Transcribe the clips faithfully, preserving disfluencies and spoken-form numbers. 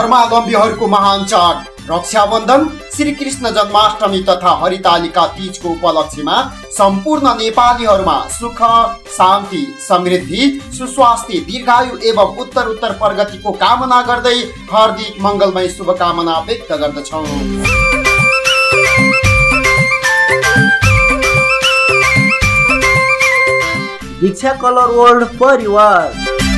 धर्मावलम्बीहरूको महान चाड रक्षाबन्धन, श्री कृष्ण जन्माष्टमी तथा हरितालिका तीजको उपलक्ष्यमा सम्पूर्ण नेपालीहरूमा सुख, शान्ति, समृद्धि, सुस्वास्थ्य, दीर्घायु एवं उत्तर उत्तर प्रगतिको कामना गर्दै हार्दिक मङ्गलमय शुभकामना व्यक्त गर्दछौँ। दीक्षा कलर वर्ल्ड परिवार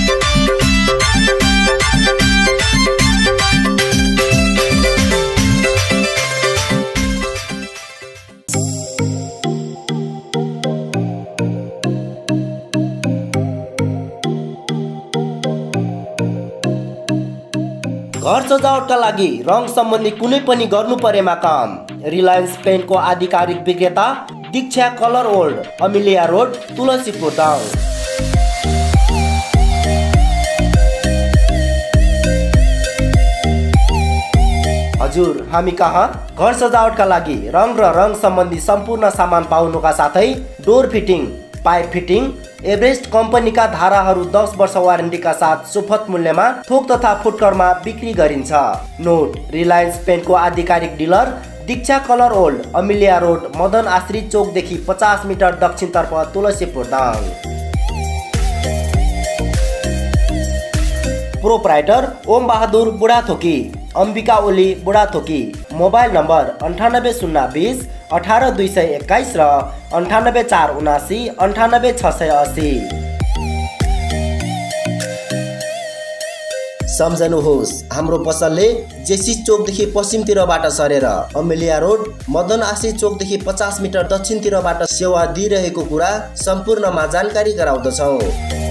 घर सजावटका लागि रङ सम्बन्धी कुनै पनि गर्नु परेमा काम रिलायन्स पेन्टको आधिकारिक विक्रेता Diksha colour world, Amiliya road, Tulsipur Dang. हजुर, हामी कहाँ घर सजावटका लागि रङ र रङ सम्बन्धी सम्पूर्ण सामान पाउनुका साथै door fitting, pipe fitting, Everest कम्पनीका धाराहरू दस वर्ष वारेन्टीका साथ सुपथ मूल्यमा थोक तथा फुटकरमा बिक्री गरिन्छ। नोट: रिलायन्स पेन्टको आधिकारिक dealer Diksha colour world, Amiliya road, Madan Ashrit चोकदेखि पचास मिटर दक्षिणतर्फ, Tulsipur Dang. Proprietor Om Bahadur Budhathoki, Ambika Oli Budhathoki. Mobile number अन्ठानब्बे शून्य बिस अठार दुई सय एक्काइस र अन्ठानब्बे चार उनासी अन्ठानब्बे छ सय असी। सम्झनुहोस्, हाम्रो पसलले जेसी चोकदेखि पश्चिमतिरबाट सरेर अमिलिया रोड, मदन आश्रित चोकदेखि पचास मिटर दक्षिणतिरबाट सेवा दिइरहेको कुरा सम्पूर्णमा जानकारी गराउँदछौँ।